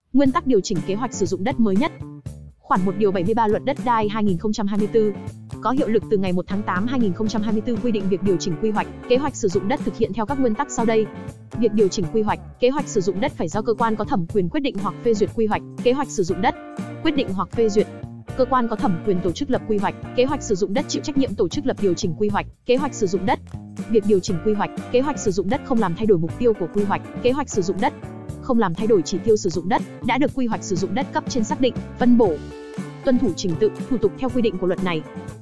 Nguyên tắc điều chỉnh kế hoạch sử dụng đất mới nhất. Khoản 1 điều 73 Luật Đất đai 2024 có hiệu lực từ ngày 1 tháng 8 2024 quy định việc điều chỉnh quy hoạch, kế hoạch sử dụng đất thực hiện theo các nguyên tắc sau đây. Việc điều chỉnh quy hoạch, kế hoạch sử dụng đất phải do cơ quan có thẩm quyền quyết định hoặc phê duyệt quy hoạch, kế hoạch sử dụng đất. Quyết định hoặc phê duyệt. Cơ quan có thẩm quyền tổ chức lập quy hoạch, kế hoạch sử dụng đất chịu trách nhiệm tổ chức lập điều chỉnh quy hoạch, kế hoạch sử dụng đất. Việc điều chỉnh quy hoạch, kế hoạch sử dụng đất không làm thay đổi mục tiêu của quy hoạch, kế hoạch sử dụng đất. Không làm thay đổi chỉ tiêu sử dụng đất đã được quy hoạch sử dụng đất cấp trên xác định, phân bổ. Tuân thủ trình tự, thủ tục theo quy định của luật này.